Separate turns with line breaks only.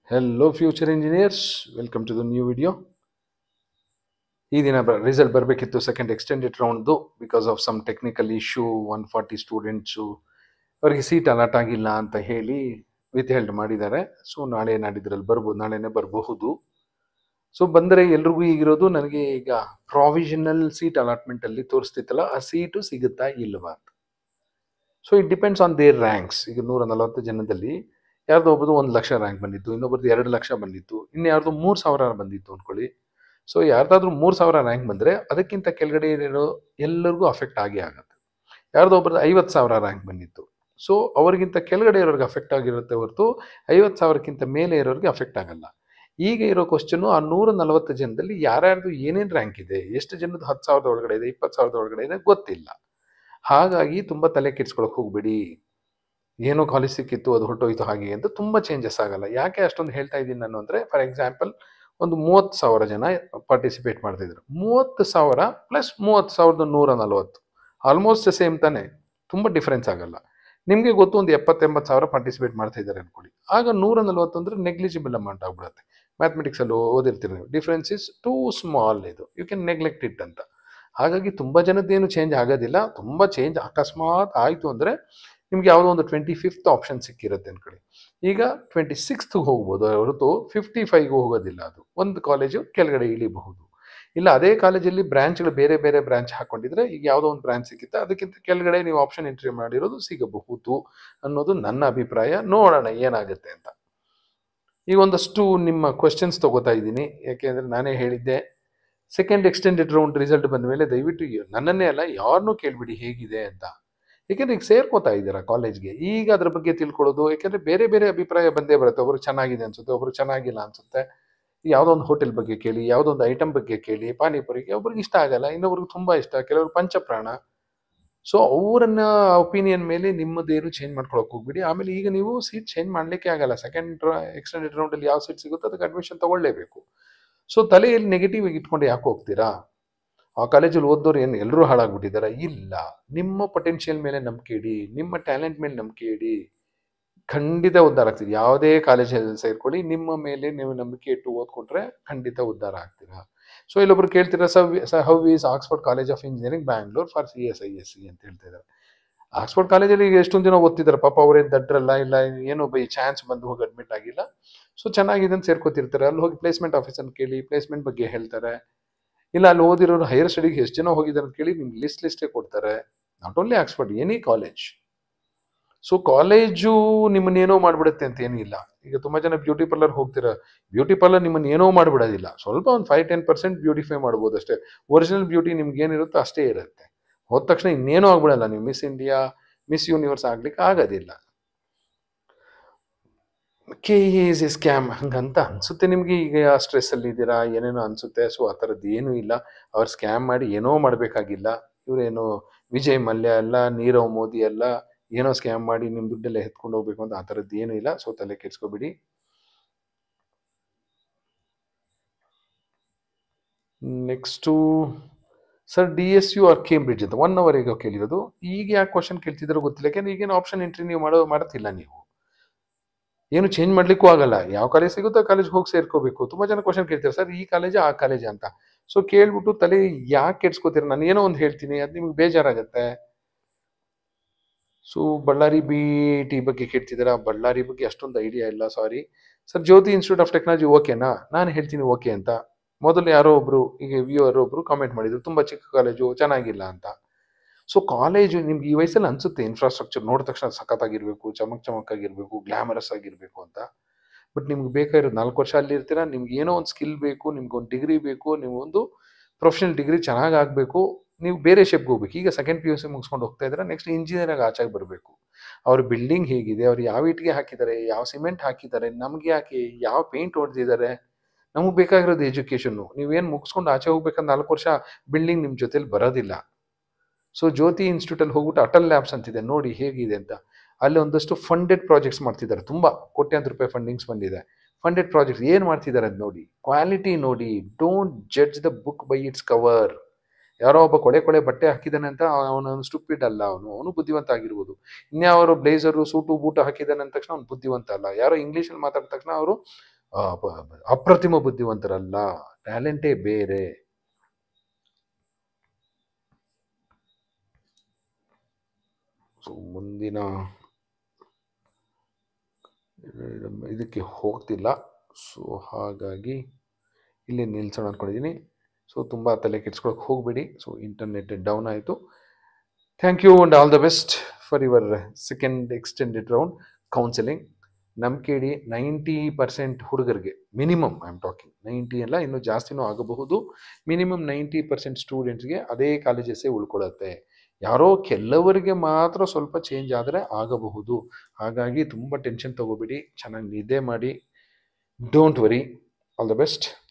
Hello future engineers, welcome to the new video. ಈ ದಿನ result ಬರಬೇಕಿತ್ತು ಸೆಕೆಂಡ್ ಎಕ್ಸ್ಟೆಂಡೆಡ್ ರೌಂಡ್ದು because of some technical issue 140 students ಅವರಿಗೆ seat allot ಆಗಿಲ್ಲ ಅಂತ ಹೇಳಿ ವಿತ್ಹೆಲ್ಡ್ ಮಾಡಿದ್ದಾರೆ. ಸೊ ನಾಳೆ ನಾಡಿದ್ರಲ್ಲಿ ಬರ್ಬೋದು, ನಾಳೆನೇ ಬರಬಹುದು. ಸೊ ಬಂದರೆ ಎಲ್ರಿಗೂ ಈಗಿರೋದು ನನಗೆ ಈಗ ಪ್ರಾವಿಷನಲ್ ಸೀಟ್ ಅಲಾಟ್ಮೆಂಟಲ್ಲಿ ತೋರಿಸ್ತಿತ್ತಲ್ಲ, ಆ ಸೀಟು ಸಿಗುತ್ತಾ ಇಲ್ವಾ ಅಂತ. So it depends on their ranks. ಈಗ 140 ಜನದಲ್ಲಿ ಯಾರ್ದೋ ಒಬ್ಬದು 1 ಲಕ್ಷ ರ್ಯಾಂಕ್ ಬಂದಿತ್ತು, ಇನ್ನೊಬ್ಬರದ್ದು 2 ಲಕ್ಷ ಬಂದಿತ್ತು, ಇನ್ನು ಯಾರ್ದು 3,000 ಬಂದಿತ್ತು ಅಂದ್ಕೊಳ್ಳಿ. ಸೊ ಯಾರ್ದಾದ್ರೂ 3,000 ರ್ಯಾಂಕ್ ಬಂದರೆ ಅದಕ್ಕಿಂತ ಕೆಳಗಡೆ ಇರೋ ಎಲ್ಲರಿಗೂ ಅಫೆಕ್ಟ್ ಆಗೇ ಆಗುತ್ತೆ. ಯಾರ್ದೋ ಒಬ್ಬರದ್ದು 50,000 ರ್ಯಾಂಕ್ ಬಂದಿತ್ತು, ಸೊ ಅವ್ರಿಗಿಂತ ಕೆಳಗಡೆ ಇರೋರಿಗೆ ಅಫೆಕ್ಟ್ ಆಗಿರುತ್ತೆ ಹೊರತು 50,000ಕ್ಕಿಂತ ಮೇಲೆ ಇರೋರಿಗೆ ಅಫೆಕ್ಟ್ ಆಗಲ್ಲ. ಈಗ ಇರೋ ಕ್ವಶನು ಆ 140 ಜನದಲ್ಲಿ ಯಾರ್ಯಾರ್ದು ಏನೇನು ರ್ಯಾಂಕ್ ಇದೆ, ಎಷ್ಟು ಜನದ್ದು 10,000 ಒಳಗಡೆ ಇದೆ, 20,000 ಒಳಗಡೆ ಇದೆ ಗೊತ್ತಿಲ್ಲ. ಹಾಗಾಗಿ ತುಂಬ ತಲೆ ಕೆಡ್ಸ್ಕೊಳಕ್ಕೆ ಹೋಗ್ಬೇಡಿ. ಏನೋ ಕಾಲೇಜ್ ಸಿಕ್ಕಿತ್ತು ಅದು ಹೊರಟೋಯ್ತು ಹಾಗೆ ಅಂತ ತುಂಬ ಚೇಂಜಸ್ ಆಗಲ್ಲ. ಯಾಕೆ ಅಷ್ಟೊಂದು ಹೇಳ್ತಾ ಇದ್ದೀನಿ ನಾನು ಅಂದರೆ, ಫಾರ್ ಎಕ್ಸಾಂಪಲ್ ಒಂದು 30,000 ಜನ ಪಾರ್ಟಿಸಿಪೇಟ್ ಮಾಡ್ತಿದ್ರು. 30,000 ಪ್ಲಸ್ 30,140 ಆಲ್ಮೋಸ್ಟ್ ಸೇಮ್ ತಾನೆ, ತುಂಬ ಡಿಫ್ರೆನ್ಸ್ ಆಗಲ್ಲ. ನಿಮಗೆ ಗೊತ್ತು ಒಂದು 70,000-80,000 ಪಾರ್ಟಿಸಿಪೇಟ್ ಮಾಡ್ತಾ ಇದ್ದಾರೆ ಅನ್ಕೊಳ್ಳಿ. ಆಗ 140 ಅಂದರೆ ನೆಗ್ಲಿಜಿಬಲ್ ಅಮೌಂಟ್ ಆಗ್ಬಿಡುತ್ತೆ. ಮ್ಯಾಥಮೆಟಿಕ್ಸಲ್ಲಿ ಓದಿರ್ತೀರಿ ನೀವು, ಡಿಫ್ರೆನ್ಸ್ ಇಸ್ ಟೂ ಸ್ಮಾಲ್, ಇದು ಯು ಕ್ಯಾನ್ ನೆಗ್ಲೆಕ್ಟ್ ಇಟ್ ಅಂತ. ಹಾಗಾಗಿ ತುಂಬ ಜನದ್ದೇನು ಚೇಂಜ್ ಆಗೋದಿಲ್ಲ. ತುಂಬ ಚೇಂಜ್ ಅಕಸ್ಮಾತ್ ಆಯಿತು ಅಂದರೆ ನಿಮ್ಗೆ ಯಾವುದೋ ಒಂದು 25th ಆಪ್ಷನ್ ಸಿಕ್ಕಿರುತ್ತೆ ಅನ್ಕೊಳ್ಳಿ. ಈಗ 26th ಹೋಗ್ಬೋದು ಹೊರತು 55ಗೆ ಹೋಗೋದಿಲ್ಲ. ಅದು ಒಂದು ಕಾಲೇಜು ಕೆಳಗಡೆ ಇಳಿಬಹುದು. ಇಲ್ಲ ಅದೇ ಕಾಲೇಜಲ್ಲಿ ಬ್ರಾಂಚ್ಗಳು ಬೇರೆ ಬೇರೆ ಬ್ರಾಂಚ್ ಹಾಕೊಂಡಿದ್ರೆ, ಈಗ ಯಾವುದೋ ಒಂದು ಬ್ರಾಂಚ್ ಸಿಕ್ಕಿತ್ತು ಅದಕ್ಕಿಂತ ಕೆಳಗಡೆ ನೀವು ಆಪ್ಷನ್ ಎಂಟ್ರಿ ಮಾಡಿರೋದು ಸಿಗಬಹುದು ಅನ್ನೋದು ನನ್ನ ಅಭಿಪ್ರಾಯ. ನೋಡೋಣ ಏನಾಗುತ್ತೆ ಅಂತ. ಈಗ ಒಂದಷ್ಟು ನಿಮ್ಮ ಕ್ವಶನ್ಸ್ ತಗೋತಾ ಇದ್ದೀನಿ, ಯಾಕೆಂದರೆ ನಾನೇ ಹೇಳಿದ್ದೆ ಸೆಕೆಂಡ್ ಎಕ್ಸ್ಟೆಂಡೆಡ್ ರೌಂಡ್ ರಿಸಲ್ಟ್ ಬಂದ ಮೇಲೆ ದಯವಿಟ್ಟು ನನ್ನನ್ನೇ ಅಲ್ಲ ಯಾರನ್ನೂ ಕೇಳ್ಬಿಡಿ ಹೇಗಿದೆ ಅಂತ. ಯಾಕೆಂದ್ರೆ ಈಗ ಸೇರ್ಕೋತಾ ಇದ್ದೀರಾ ಕಾಲೇಜ್ಗೆ, ಈಗ ಅದ್ರ ಬಗ್ಗೆ ತಿಳ್ಕೊಳ್ಳೋದು. ಯಾಕೆಂದ್ರೆ ಬೇರೆ ಬೇರೆ ಅಭಿಪ್ರಾಯ ಬಂದೇ ಬರುತ್ತೆ. ಒಬ್ರು ಚೆನ್ನಾಗಿದೆ ಅನ್ಸುತ್ತೆ, ಒಬ್ರು ಚೆನ್ನಾಗಿಲ್ಲ ಅನ್ಸುತ್ತೆ. ಯಾವುದೋ ಒಂದು ಹೋಟೆಲ್ ಬಗ್ಗೆ ಕೇಳಿ, ಯಾವುದೋ ಒಂದು ಐಟಮ್ ಬಗ್ಗೆ ಕೇಳಿ, ಪಾನಿಪುರಿಗೆ ಒಬ್ರಿಗೆ ಇಷ್ಟ ಆಗಲ್ಲ, ಇನ್ನೊಬ್ರಿಗೆ ತುಂಬಾ ಇಷ್ಟ, ಕೆಲವರು ಪಂಚಪ್ರಾಣ. ಸೊ ಅವರನ್ನ ಒಪಿನಿಯನ್ ಮೇಲೆ ನಿಮ್ಮದೇನು ಚೇಂಜ್ ಮಾಡ್ಕೊಳಕ್ ಹೋಗ್ಬಿಡಿ. ಆಮೇಲೆ ಈಗ ನೀವು ಸೀಟ್ ಚೇಂಜ್ ಮಾಡ್ಲಿಕ್ಕೆ ಆಗಲ್ಲ. ಸೆಕೆಂಡ್ ಎಕ್ಸ್ಟೆಂಡೆಡ್ ರೌಂಡ್ ಅಲ್ಲಿ ಯಾವ ಸೀಟ್ ಸಿಗುತ್ತೋ ಅದಕ್ಕೆ ಅಡ್ಮಿಷನ್ ತಗೊಳ್ಳೇಬೇಕು. ಸೊ ತಲೆಯಲ್ಲಿ ನೆಗೆಟಿವ್ ಆಗಿ ಇಟ್ಕೊಂಡು ಯಾಕೆ ಹೋಗ್ತೀರಾ? ಆ ಕಾಲೇಜಲ್ಲಿ ಓದೋರು ಏನು ಎಲ್ಲರೂ ಹಾಳಾಗ್ಬಿಟ್ಟಿದ್ದಾರೆ? ಇಲ್ಲ, ನಿಮ್ಮ ಪೊಟೆನ್ಷಿಯಲ್ ಮೇಲೆ ನಂಬಿಕೆ ಇಡಿ, ನಿಮ್ಮ ಟ್ಯಾಲೆಂಟ್ ಮೇಲೆ ನಂಬಿಕೆ ಇಡಿ, ಖಂಡಿತ ಉದ್ಧಾರ ಆಗ್ತೀರಿ. ಯಾವುದೇ ಕಾಲೇಜಲ್ಲಿ ಸೇರ್ಕೊಳ್ಳಿ, ನಿಮ್ಮ ಮೇಲೆ ನೀವು ನಂಬಿಕೆ ಇಟ್ಟು ಓದ್ಕೊಂಡ್ರೆ ಖಂಡಿತ ಉದ್ಧಾರ ಆಗ್ತೀರಾ. ಸೊ ಇಲ್ಲೊಬ್ರು ಕೇಳ್ತೀರಾ, how is Oxford College of Engineering Bangalore for CSISC ಅಂತ ಹೇಳ್ತಿದ್ದಾರೆ. ಆಕ್ಸ್ಫರ್ಡ್ ಕಾಲೇಜಲ್ಲಿ ಈಗ ಎಷ್ಟೊಂದು ಜನ ಓದ್ತಿದ್ದಾರೆ, ಪಾಪ ಅವ್ರೇನು ದಡ್ರಲ್ಲ, ಇಲ್ಲ ಏನೋ ಬೈ ಚಾನ್ಸ್ ಬಂದು ಹೋಗಿ ಅಡ್ಮಿಟ್ ಆಗಿಲ್ಲ. ಸೊ ಚೆನ್ನಾಗಿದೆ ಅಂತ ಸೇರ್ಕೋತಿರ್ತಾರೆ. ಅಲ್ಲಿ ಹೋಗಿ ಪ್ಲೇಸ್ಮೆಂಟ್ ಆಫೀಸರ್ ಕೇಳಿ, ಪ್ಲೇಸ್ಮೆಂಟ್ ಬಗ್ಗೆ ಹೇಳ್ತಾರೆ. ಇಲ್ಲ ಅಲ್ಲಿ ಓದಿರೋರು ಹೈಯರ್ ಸ್ಟಡಿಗೆ ಎಷ್ಟು ಜನ ಹೋಗಿದ್ದಾರೆ ಅಂತ ಕೇಳಿ ನಿಮ್ಗೆ ಲಿಸ್ಟೇ ಕೊಡ್ತಾರೆ. Not only Oxford, any college. So college ನಿಮ್ಮನ್ನೇನೋ ಮಾಡ್ಬಿಡುತ್ತೆ ಅಂತ ಏನೂ ಇಲ್ಲ. ಈಗ ತುಂಬಾ ಜನ ಬ್ಯೂಟಿ ಪಾರ್ಲರ್ ಹೋಗ್ತೀರಾ, ಬ್ಯೂಟಿ ಪಾರ್ಲರ್ ನಿಮ್ಮನ್ನ ಏನೋ ಮಾಡ್ಬಿಡೋದಿಲ್ಲ. ಸ್ವಲ್ಪ ಒಂದು 5-10% ಬ್ಯೂಟಿಫೈ ಮಾಡ್ಬೋದು ಅಷ್ಟೇ. ಒರಿಜಿನಲ್ ಬ್ಯೂಟಿ ನಿಮ್ಗೆ ಏನಿರುತ್ತೋ ಅಷ್ಟೇ ಇರುತ್ತೆ. ಹೋದ ತಕ್ಷಣ ಇನ್ನೇನೋ ಆಗ್ಬಿಡಲ್ಲ. ನೀವು ಮಿಸ್ ಇಂಡಿಯಾ, ಮಿಸ್ ಯೂನಿವರ್ಸ್ ಆಗ್ಲಿಕ್ಕೆ ಆಗೋದಿಲ್ಲ. KE ಸ್ಕ್ಯಾಮ್ ಹಂಗಂತ ಅನ್ಸುತ್ತೆ ನಿಮ್ಗೆ. ಈಗ ಸ್ಟ್ರೆಸ್ ಅಲ್ಲಿ ಇದ್ದೀರಾ, ಏನೇನೋ ಅನ್ಸುತ್ತೆ. ಸೊ ಆ ಥರದ್ದು ಏನೂ ಇಲ್ಲ. ಅವ್ರು ಸ್ಕ್ಯಾಮ್ ಮಾಡಿ ಏನೋ ಮಾಡಬೇಕಾಗಿಲ್ಲ. ಇವರೇನು ವಿಜಯ್ ಮಲ್ಯ ಅಲ್ಲ, ನೀರವ್ ಮೋದಿ ಅಲ್ಲ, ಏನೋ ಸ್ಕ್ಯಾಮ್ ಮಾಡಿ ನಿಮ್ಮ ದುಡ್ಡೆಲ್ಲ ಎತ್ಕೊಂಡು ಹೋಗ್ಬೇಕು ಅಂತ ಆ ಥರದ್ದು ಏನೂ ಇಲ್ಲ. ಸೊ ತಲೆ ಕೆಡ್ಸ್ಕೊಬಿಡಿ. Next sir DSU or Cambridge ಅಂತ 1 hour ಈಗ ಕೇಳಿರೋದು. ಈಗ ಯಾಕೆ ಕ್ವಶನ್ ಕೇಳ್ತಿದ್ರು ಗೊತ್ತಿಲ್ಲ. ಯಾಕೆಂದ್ರೆ ಈಗೇನು ಆಪ್ಷನ್ ಎಂಟ್ರಿ ನೀವು ಮಾಡ್ತಿಲ್ಲ. ನೀವು ಏನು ಚೇಂಜ್ ಮಾಡ್ಲಿಕ್ಕೂ ಆಗಲ್ಲ. ಯಾವ ಕಾಲೇಜ್ ಸಿಗುತ್ತೋ ಆ ಕಾಲೇಜ್ ಹೋಗಿ ಸೇರ್ಕೋಬೇಕು. ತುಂಬಾ ಜನ ಕ್ವಶನ್ ಕೇಳ್ತಾರೆ, ಸರ್ ಈ ಕಾಲೇಜಾ ಆ ಕಾಲೇಜಾ ಅಂತ. ಸೊ ಕೇಳ್ಬಿಟ್ಟು ತಲೆ ಯಾಕೆ ಕೆಡ್ಸ್ಕೋತೀರ? ನಾನು ಏನೋ ಒಂದು ಹೇಳ್ತೀನಿ, ಅದು ನಿಮ್ಗೆ ಬೇಜಾರಾಗತ್ತೆ. ಸೊ ಬಳ್ಳಾರಿ BIT ಬಗ್ಗೆ ಕೇಳ್ತಿದ್ದೀರಾ. ಬಳ್ಳಾರಿ ಬಗ್ಗೆ ಅಷ್ಟೊಂದು ಐಡಿಯಾ ಇಲ್ಲ, sorry. Sir Jyothi Institute of Technology ಓಕೆನಾ? ನಾನು ಹೇಳ್ತೀನಿ ಓಕೆ ಅಂತ. ಮೊದಲು ಯಾರೋ ಒಬ್ರು ಈಗ ವ್ಯೂವರ್ ಒಬ್ರು ಕಾಮೆಂಟ್ ಮಾಡಿದ್ರು, ತುಂಬಾ ಚಿಕ್ಕ ಕಾಲೇಜು, ಚೆನ್ನಾಗಿಲ್ಲ ಅಂತ. ಸೊ ಕಾಲೇಜು ನಿಮ್ಗೆ ಈ ವಯಸ್ಸಲ್ಲಿ ಅನ್ಸುತ್ತೆ ಇನ್ಫ್ರಾಸ್ಟ್ರಕ್ಚರ್ ನೋಡಿದ ತಕ್ಷಣ ಸಖತ್ತಾಗಿರ್ಬೇಕು, ಚಮಕಾಗಿರ್ಬೇಕು, ಗ್ಲಾಮರಸ್ ಆಗಿರ್ಬೇಕು ಅಂತ. ಬಟ್ ನಿಮ್ಗೆ ಬೇಕಾಗಿರೋದು 4 ವರ್ಷ ಅಲ್ಲಿ ಇರ್ತೀರಾ. ನಿಮ್ಗೆ ಏನೋ ಒಂದು ಸ್ಕಿಲ್ ಬೇಕು, ನಿಮ್ಗೆ ಒಂದು ಡಿಗ್ರಿ ಬೇಕು, ನೀವು ಒಂದು ಪ್ರೊಫೆಷನಲ್ ಡಿಗ್ರಿ ಚೆನ್ನಾಗಿ ಆಗಬೇಕು. ನೀವು ಬೇರೆ ಶೇಪ್ಗೆ ಹೋಗ್ಬೇಕು. ಈಗ ಸೆಕೆಂಡ್ PUC ಮುಗಿಸ್ಕೊಂಡು ಹೋಗ್ತಾ ಇದ್ರೆ ನೆಕ್ಸ್ಟ್ ಇಂಜಿನಿಯರ್ ಆಚಾಗಿ ಬರಬೇಕು. ಅವ್ರ ಬಿಲ್ಡಿಂಗ್ ಹೇಗಿದೆ, ಅವ್ರು ಯಾವ ಇಟ್ಟಿಗೆ ಹಾಕಿದ್ದಾರೆ, ಯಾವ ಸಿಮೆಂಟ್ ಹಾಕಿದ್ದಾರೆ, ನಮ್ಗೆ ಯಾಕೆ, ಯಾವ ಪೇಂಟ್ ಹೊಡೆದಿದ್ದಾರೆ, ನಮಗೆ ಬೇಕಾಗಿರೋದು ಎಜುಕೇಷನ್ನು. ನೀವೇನು ಮುಗಿಸ್ಕೊಂಡು ಆಚೆ ಹೋಗ್ಬೇಕಂದ್ರೆ 4 ವರ್ಷ ಬಿಲ್ಡಿಂಗ್ ನಿಮ್ಮ ಜೊತೆಲಿ ಬರೋದಿಲ್ಲ. ಸೊ ಜ್ಯೋತಿ ಇನ್ಸ್ಟಿಟ್ಯೂಟಲ್ಲಿ ಹೋಗ್ಬಿಟ್ಟು ಅಟಲ್ ಲ್ಯಾಬ್ಸ್ ಅಂತಿದೆ, ನೋಡಿ ಹೇಗಿದೆ ಅಂತ. ಅಲ್ಲಿ ಒಂದಷ್ಟು ಫಂಡೆಡ್ ಪ್ರಾಜೆಕ್ಟ್ಸ್ ಮಾಡ್ತಿದ್ದಾರೆ. ತುಂಬ ಕೋಟ್ಯಾಂತರ ರೂಪಾಯಿ ಫಂಡಿಂಗ್ಸ್ ಬಂದಿದೆ. ಫಂಡೆಡ್ ಪ್ರಾಜೆಕ್ಟ್ಸ್ ಏನು ಮಾಡ್ತಿದ್ದಾರೆ ಅಂತ ನೋಡಿ, ಕ್ವಾಲಿಟಿ ನೋಡಿ. Don't judge the book by its cover. ಯಾರೋ ಒಬ್ಬ ಕೊಳೆ ಬಟ್ಟೆ ಹಾಕಿದ್ದಾನೆ ಅಂತ ಅವನು ಸ್ಟುಪಿಡ್ ಅಲ್ಲ, ಅವನು ಬುದ್ಧಿವಂತ ಆಗಿರ್ಬೋದು. ಇನ್ಯಾವರು ಬ್ಲೇಸರು ಸೂಟು ಬೂಟು ಹಾಕಿದ್ದಾನೆ ಅಂದ ತಕ್ಷಣ ಅವ್ನು ಬುದ್ಧಿವಂತ ಅಲ್ಲ. ಯಾರೋ ಇಂಗ್ಲೀಷಲ್ಲಿ ಮಾತಾಡಿದ ತಕ್ಷಣ ಅವರು ಅಪ್ರತಿಮ ಬುದ್ಧಿವಂತರಲ್ಲ, ಟ್ಯಾಲೆಂಟೇ ಬೇರೆ. ಸೊ ಮುಂದಿನ ಇದಕ್ಕೆ ಹೋಗ್ತಿಲ್ಲ, ಸೊ ಹಾಗಾಗಿ ಇಲ್ಲಿ ನಿಲ್ಸೋಣ ಅಂದ್ಕೊಂಡಿದ್ದೀನಿ. ಸೊ ತುಂಬ ತಲೆ ಕೆಡ್ಸ್ಕೊಳಕ್ಕೆ ಹೋಗಬೇಡಿ. ಸೊ ಇಂಟರ್ನೆಟ್ ಡೌನ್ ಆಯಿತು. Thank you and all the best for your second extended round counselling. ನಂಬಿಕೆ ಇಡಿ, 90% ಹುಡುಗರಿಗೆ ಮಿನಿಮಮ್, ಐ ಆಮ್ ಟಾಕಿಂಗ್ 90 ಅಲ್ಲ, ಇನ್ನೂ ಜಾಸ್ತಿನೂ ಆಗಬಹುದು, ಮಿನಿಮಮ್ 90% ಸ್ಟೂಡೆಂಟ್ಸ್ಗೆ ಅದೇ ಕಾಲೇಜಸ್ಸೇ ಉಳ್ಕೊಳ್ಳುತ್ತೆ. ಯಾರೋ ಕೆಲವರಿಗೆ ಮಾತ್ರ ಸ್ವಲ್ಪ ಚೇಂಜ್ ಆದರೆ ಆಗಬಹುದು. ಹಾಗಾಗಿ ತುಂಬ ಟೆನ್ಷನ್ ತಗೋಬೇಡಿ, ಚೆನ್ನಾಗಿ ನಿದ್ದೆ ಮಾಡಿ. Don't worry. All the best.